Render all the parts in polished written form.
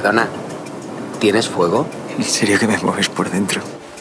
Perdona, ¿tienes fuego? ¿En serio que me mueves por dentro?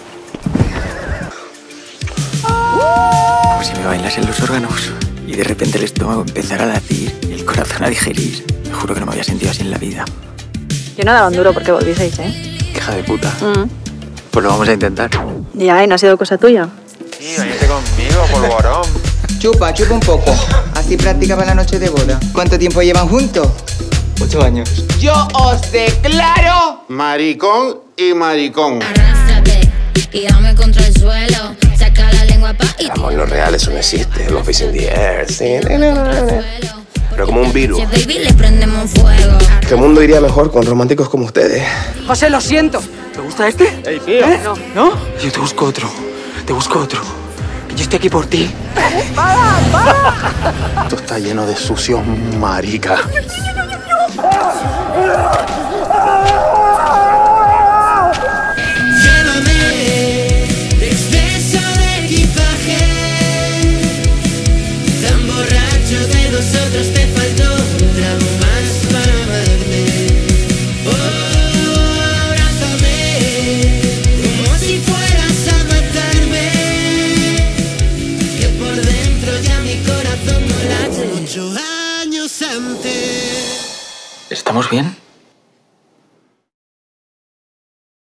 Como si me bailas en los órganos y de repente el estómago empezara a latir y el corazón a digerir. Te juro que no me había sentido así en la vida. Yo no daba un duro porque volvieseis, ¿eh? Hija de puta. Pues lo vamos a intentar. Ya, y no ha sido cosa tuya. Sí, váyate conmigo, polvorón. Chupa un poco. Así practica para la noche de boda. ¿Cuánto tiempo llevan juntos? 8 años. Yo os declaro... Maricón y maricón. Arrástrate y dame contra el suelo. Saca la lengua pa' y... El amor no real, eso no existe. Love is in the air, sí. Pero como un virus. Si es baby, le prendemos fuego. Este mundo iría mejor con románticos como ustedes. José, lo siento. ¿Te gusta este? ¡Ey, tío! ¿No? Yo te busco otro. Te busco otro. Que yo estoy aquí por ti. Esto está lleno de sucios marica. Llévame de exceso de equipaje. Tan borracho de nosotros te faltó un trago más para amarme. Oh, abrázame como si fueras a matarme. Que por dentro ya mi corazón no late. 8 años antes. ¿Estamos bien?